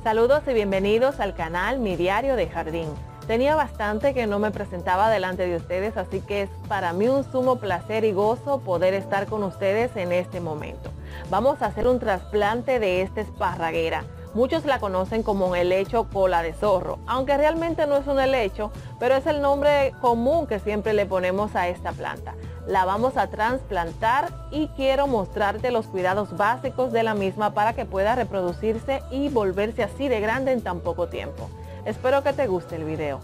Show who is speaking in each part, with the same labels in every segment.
Speaker 1: Saludos y bienvenidos al canal Mi Diario de Jardín. Tenía bastante que no me presentaba delante de ustedes, así que es para mí un sumo placer y gozo poder estar con ustedes en este momento. Vamos a hacer un trasplante de esta esparraguera. Muchos la conocen como un helecho cola de zorro, aunque realmente no es un helecho, pero es el nombre común que siempre le ponemos a esta planta. La vamos a trasplantar y quiero mostrarte los cuidados básicos de la misma para que pueda reproducirse y volverse así de grande en tan poco tiempo. Espero que te guste el video.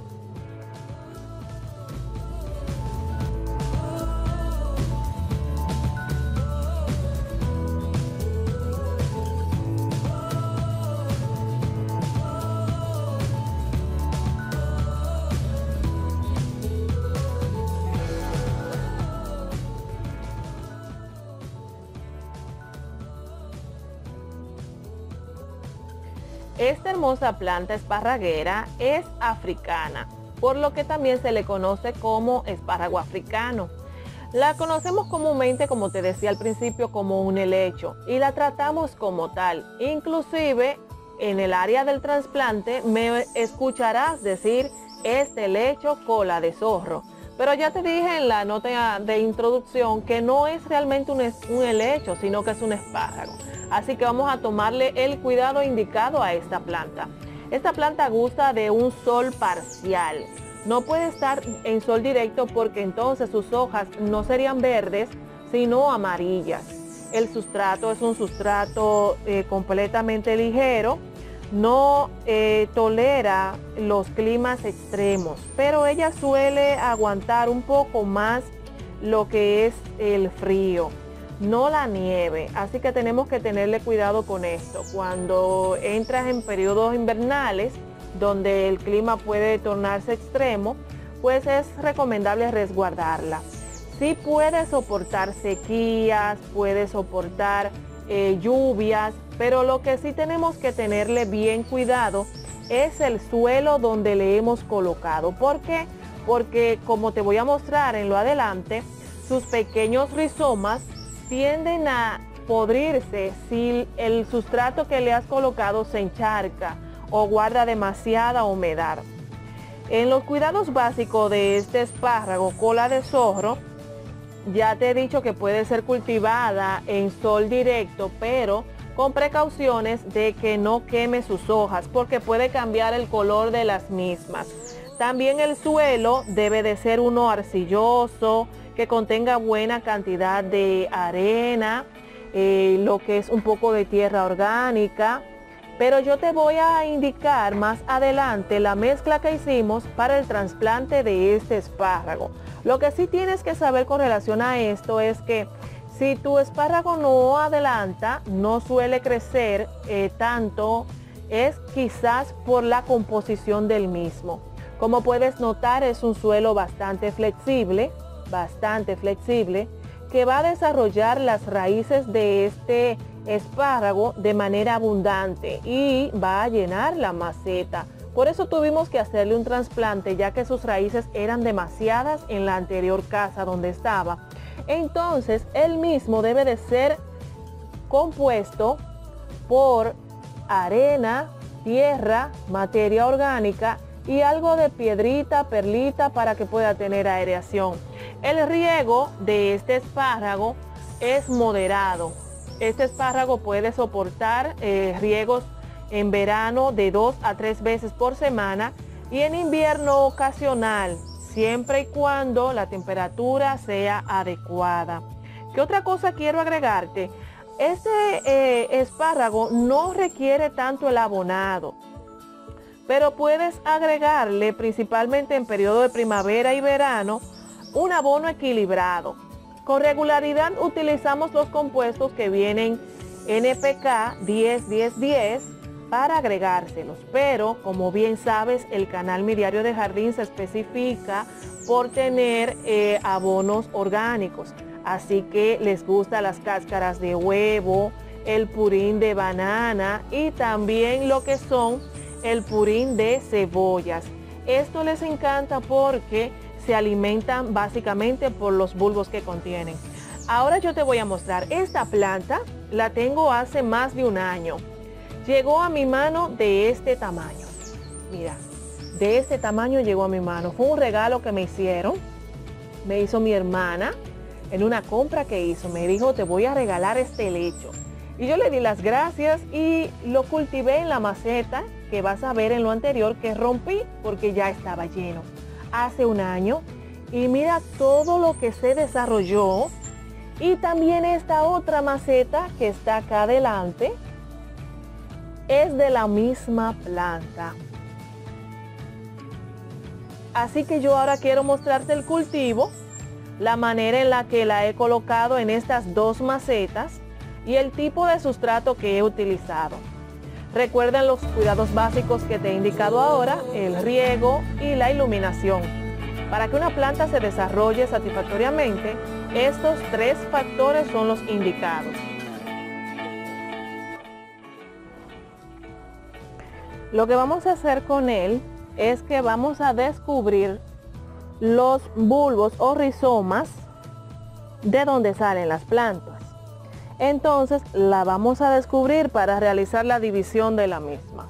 Speaker 1: Esta hermosa planta esparraguera es africana, por lo que también se le conoce como espárrago africano. La conocemos comúnmente, como te decía al principio, como un helecho y la tratamos como tal. Inclusive en el área del trasplante me escucharás decir este helecho cola de zorro. Pero ya te dije en la nota de introducción que no es realmente un helecho, sino que es un espárrago. Así que vamos a tomarle el cuidado indicado a esta planta. Esta planta gusta de un sol parcial. No puede estar en sol directo porque entonces sus hojas no serían verdes, sino amarillas. El sustrato es un sustrato completamente ligero. No tolera los climas extremos, pero ella suele aguantar un poco más lo que es el frío, no la nieve, así que tenemos que tenerle cuidado con esto. Cuando entras en periodos invernales, donde el clima puede tornarse extremo, pues es recomendable resguardarla. Sí puede soportar sequías, puede soportar lluvias, pero lo que sí tenemos que tenerle bien cuidado es el suelo donde le hemos colocado. ¿Por qué? Porque como te voy a mostrar en lo adelante, sus pequeños rizomas tienden a podrirse si el sustrato que le has colocado se encharca o guarda demasiada humedad. En los cuidados básicos de este espárrago cola de zorro, ya te he dicho que puede ser cultivada en sol directo, pero con precauciones de que no queme sus hojas porque puede cambiar el color de las mismas. También el suelo debe de ser uno arcilloso, que contenga buena cantidad de arena, lo que es un poco de tierra orgánica. Pero yo te voy a indicar más adelante la mezcla que hicimos para el trasplante de este espárrago. Lo que sí tienes que saber con relación a esto es que si tu espárrago no adelanta, no suele crecer tanto, es quizás por la composición del mismo. Como puedes notar, es un suelo bastante flexible, que va a desarrollar las raíces de este espárrago de manera abundante y va a llenar la maceta. Por eso tuvimos que hacerle un trasplante, ya que sus raíces eran demasiadas en la anterior casa donde estaba. Entonces, él mismo debe de ser compuesto por arena, tierra, materia orgánica y algo de piedrita, perlita para que pueda tener aireación. El riego de este espárrago es moderado. Este espárrago puede soportar riegos en verano de 2 a 3 veces por semana y en invierno ocasional, siempre y cuando la temperatura sea adecuada. ¿Qué otra cosa quiero agregarte? Este espárrago no requiere tanto el abonado, pero puedes agregarle principalmente en periodo de primavera y verano un abono equilibrado. Con regularidad utilizamos los compuestos que vienen NPK 10-10-10 para agregárselos, pero como bien sabes, el canal Mi Diario de Jardín se especifica por tener abonos orgánicos, así que les gustan las cáscaras de huevo, el purín de banana y también lo que son el purín de cebollas. Esto les encanta porque se alimentan básicamente por los bulbos que contienen. Ahora yo te voy a mostrar esta planta, la tengo hace más de un año Llegó a mi mano de este tamaño. Mira, de este tamaño llegó a mi mano. Fue un regalo que me hicieron. Me hizo mi hermana en una compra que hizo. Me dijo, te voy a regalar este helecho. Y yo le di las gracias y lo cultivé en la maceta que vas a ver en lo anterior, que rompí porque ya estaba lleno hace un año. Y mira todo lo que se desarrolló. Y también esta otra maceta que está acá adelante es de la misma planta. Así que yo ahora quiero mostrarte el cultivo, la manera en la que la he colocado en estas dos macetas y el tipo de sustrato que he utilizado. Recuerden los cuidados básicos que te he indicado ahora, el riego y la iluminación. Para que una planta se desarrolle satisfactoriamente, estos tres factores son los indicados. Lo que vamos a hacer con él es que vamos a descubrir los bulbos o rizomas de donde salen las plantas. Entonces la vamos a descubrir para realizar la división de la misma.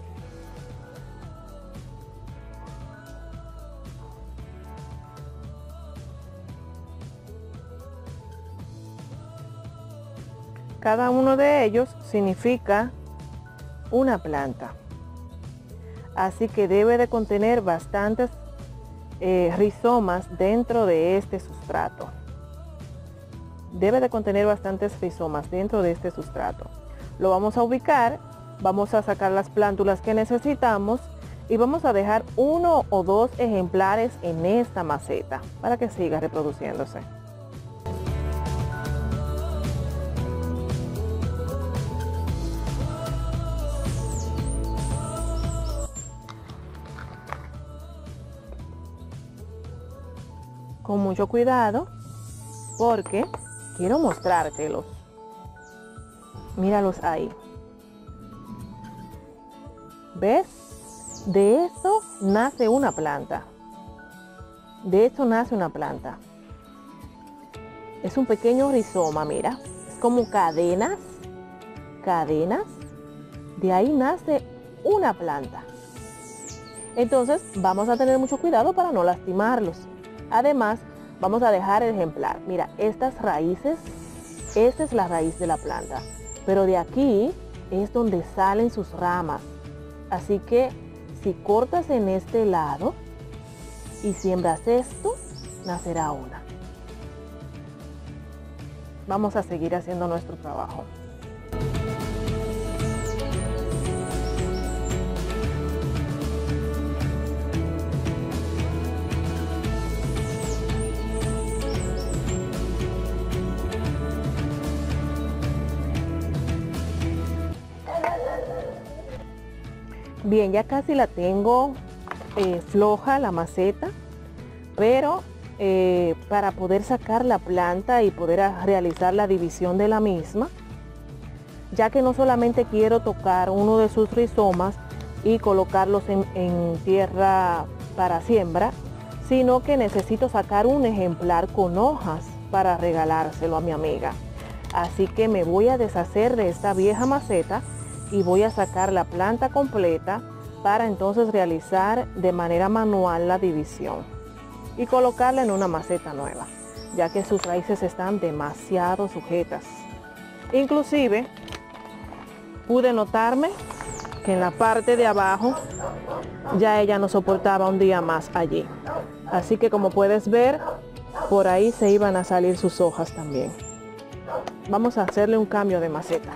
Speaker 1: Cada uno de ellos significa una planta. Así que debe de contener bastantes rizomas dentro de este sustrato. Debe de contener bastantes rizomas dentro de este sustrato. Lo vamos a ubicar, vamos a sacar las plántulas que necesitamos y vamos a dejar 1 o 2 ejemplares en esta maceta para que siga reproduciéndose. Con mucho cuidado porque quiero mostrártelos. Míralos ahí. ¿Ves? De esto nace una planta. De esto nace una planta. Es un pequeño rizoma, mira. Es como cadenas. Cadenas. De ahí nace una planta. Entonces vamos a tener mucho cuidado para no lastimarlos. Además, vamos a dejar el ejemplar. Mira, estas raíces, esta es la raíz de la planta. Pero de aquí es donde salen sus ramas. Así que si cortas en este lado y siembras esto, nacerá una. Vamos a seguir haciendo nuestro trabajo. Bien, ya casi la tengo floja la maceta, pero para poder sacar la planta y poder realizar la división de la misma, ya que no solamente quiero tocar uno de sus rizomas y colocarlos en tierra para siembra, sino que necesito sacar un ejemplar con hojas para regalárselo a mi amiga. Así que me voy a deshacer de esta vieja maceta y voy a sacar la planta completa para entonces realizar de manera manual la división y colocarla en una maceta nueva, ya que sus raíces están demasiado sujetas. Inclusive pude notarme que en la parte de abajo ya ella no soportaba un día más allí. Así que como puedes ver, por ahí se iban a salir sus hojas también. Vamos a hacerle un cambio de maceta.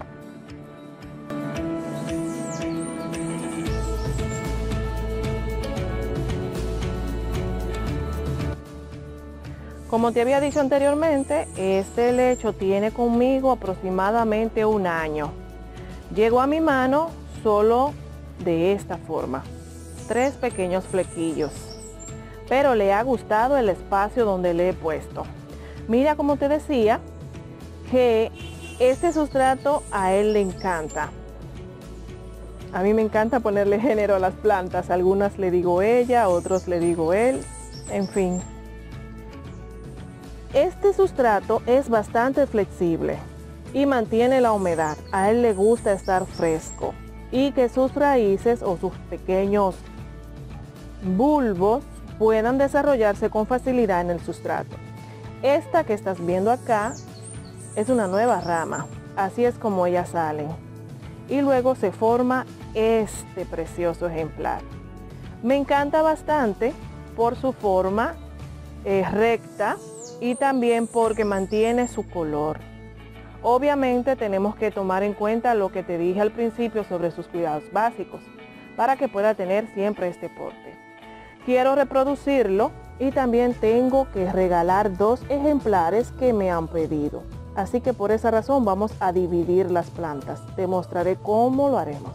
Speaker 1: Como te había dicho anteriormente, este helecho tiene conmigo aproximadamente un año. Llegó a mi mano solo de esta forma, 3 pequeños flequillos, pero le ha gustado el espacio donde le he puesto. Mira, como te decía, que este sustrato a él le encanta. A mí me encanta ponerle género a las plantas, algunas le digo ella, otros le digo él, en fin. Este sustrato es bastante flexible, y mantiene la humedad. A él le gusta estar fresco y que sus raíces o sus pequeños bulbos puedan desarrollarse con facilidad en el sustrato. Esta que estás viendo acá es una nueva rama, así es como ellas salen. Y luego se forma este precioso ejemplar. Me encanta bastante por su forma recta y también porque mantiene su color. Obviamente tenemos que tomar en cuenta lo que te dije al principio sobre sus cuidados básicos para que pueda tener siempre este porte. Quiero reproducirlo y también tengo que regalar 2 ejemplares que me han pedido. Así que por esa razón vamos a dividir las plantas. Te mostraré cómo lo haremos.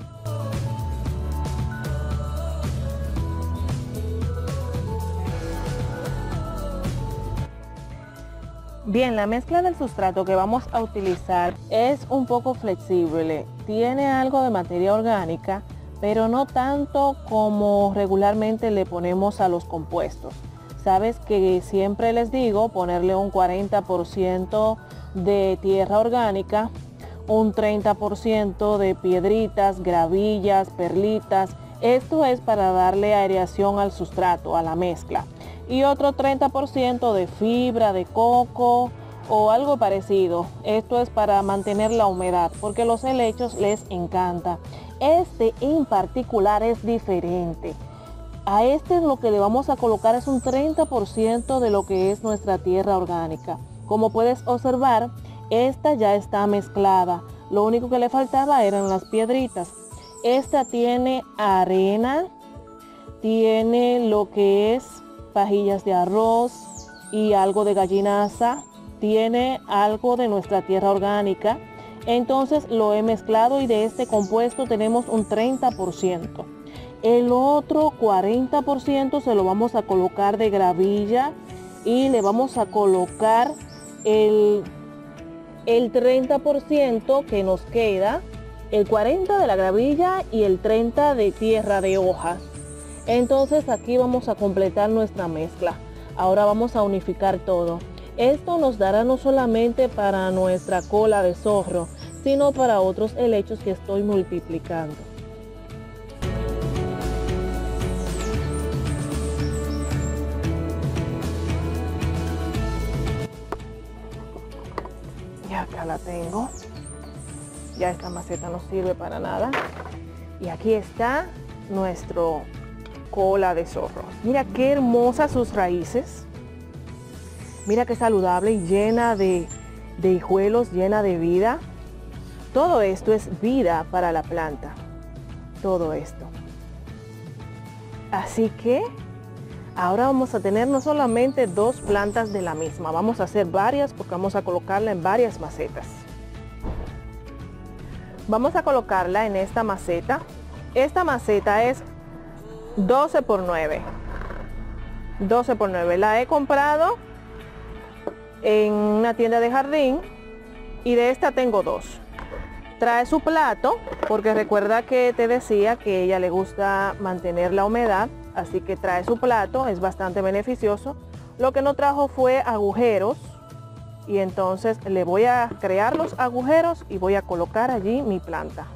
Speaker 1: Bien, la mezcla del sustrato que vamos a utilizar es un poco flexible. Tiene algo de materia orgánica, pero no tanto como regularmente le ponemos a los compuestos. Sabes que siempre les digo ponerle un 40% de tierra orgánica, un 30% de piedritas, gravillas, perlitas. Esto es para darle aireación al sustrato, a la mezcla. Y otro 30% de fibra de coco o algo parecido. Esto es para mantener la humedad, porque los helechos les encanta. Este en particular es diferente. A este lo que le vamos a colocar es un 30% de lo que es nuestra tierra orgánica. Como puedes observar, esta ya está mezclada. Lo único que le faltaba eran las piedritas. Esta tiene arena, tiene lo que es pajillas de arroz y algo de gallinaza, tiene algo de nuestra tierra orgánica. Entonces lo he mezclado y de este compuesto tenemos un 30%. El otro 40% se lo vamos a colocar de gravilla y le vamos a colocar el 30% que nos queda, el 40% de la gravilla y el 30% de tierra de hojas. Entonces aquí vamos a completar nuestra mezcla. Ahora vamos a unificar todo. Esto nos dará no solamente para nuestra cola de zorro, sino para otros helechos que estoy multiplicando. Y acá la tengo. Ya esta maceta no sirve para nada. Y aquí está nuestro cola de zorro. Mira qué hermosas sus raíces. Mira qué saludable y llena de hijuelos, llena de vida. Todo esto es vida para la planta. Todo esto. Así que ahora vamos a tener no solamente 2 plantas de la misma. Vamos a hacer varias porque vamos a colocarla en varias macetas. Vamos a colocarla en esta maceta. Esta maceta es 12 por 9. 12 por 9. La he comprado en una tienda de jardín y de esta tengo 2. Trae su plato porque recuerda que te decía que a ella le gusta mantener la humedad, así que trae su plato, es bastante beneficioso. Lo que no trajo fue agujeros y entonces le voy a crear los agujeros y voy a colocar allí mi planta.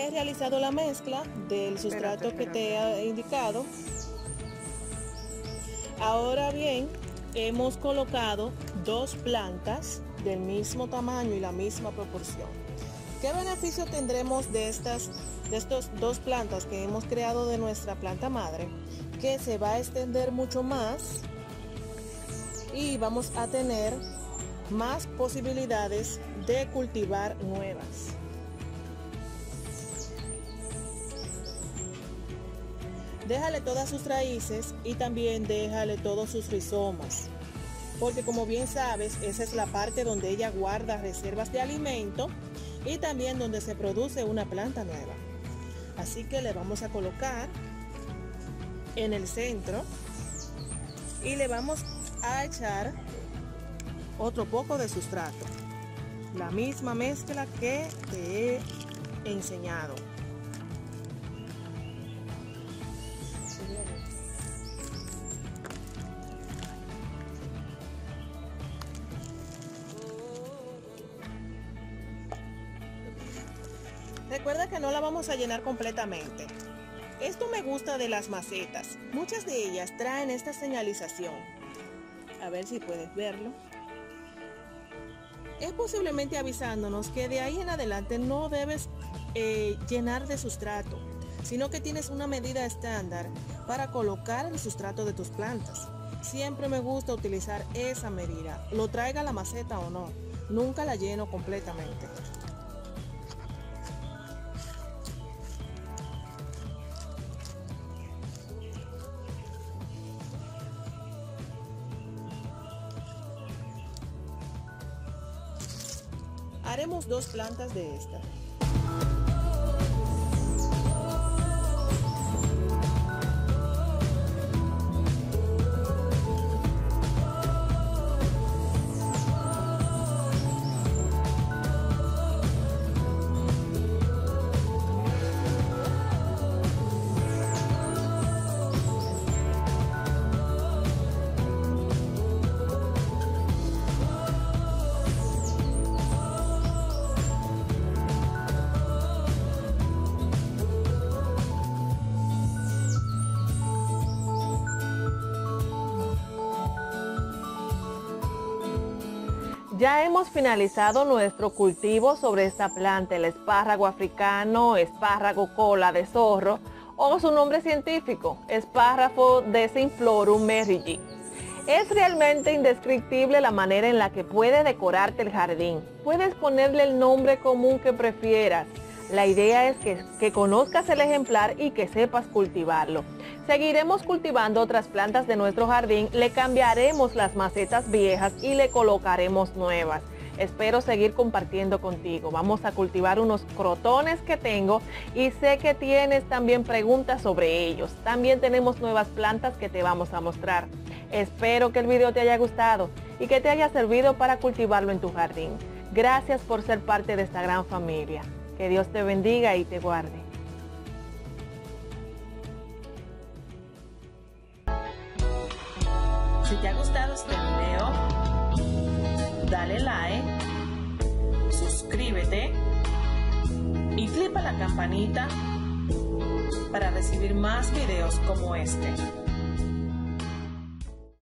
Speaker 2: he realizado la mezcla del sustrato que te he indicado. Ahora bien, hemos colocado 2 plantas del mismo tamaño y la misma proporción. ¿Qué beneficio tendremos de estas 2 plantas que hemos creado de nuestra planta madre? Que se va a extender mucho más y vamos a tener más posibilidades de cultivar nuevas. Déjale todas sus raíces y también déjale todos sus rizomas, porque como bien sabes, esa es la parte donde ella guarda reservas de alimento y también donde se produce una planta nueva. Así que le vamos a colocar en el centro y le vamos a echar otro poco de sustrato, la misma mezcla que te he enseñado. Recuerda que no la vamos a llenar completamente. Esto me gusta de las macetas. Muchas de ellas traen esta señalización. A ver si puedes verlo. Es posiblemente avisándonos que de ahí en adelante no debes llenar de sustrato, sino que tienes una medida estándar para colocar el sustrato de tus plantas. Siempre me gusta utilizar esa medida, lo traiga la maceta o no. Nunca la lleno completamente. Haremos 2 plantas de esta.
Speaker 1: Ya hemos finalizado nuestro cultivo sobre esta planta, el espárrago africano, espárrago cola de zorro, o su nombre científico, Espárrago Deciphlorum merriyi. Es realmente indescriptible la manera en la que puede decorarte el jardín. Puedes ponerle el nombre común que prefieras. La idea es que conozcas el ejemplar y que sepas cultivarlo. Seguiremos cultivando otras plantas de nuestro jardín, le cambiaremos las macetas viejas y le colocaremos nuevas. Espero seguir compartiendo contigo. Vamos a cultivar unos crotones que tengo y sé que tienes también preguntas sobre ellos. También tenemos nuevas plantas que te vamos a mostrar. Espero que el video te haya gustado y que te haya servido para cultivarlo en tu jardín. Gracias por ser parte de esta gran familia. Que Dios te bendiga y te guarde.
Speaker 2: Si te ha gustado este video, dale like, suscríbete y clica la campanita para recibir más videos como este.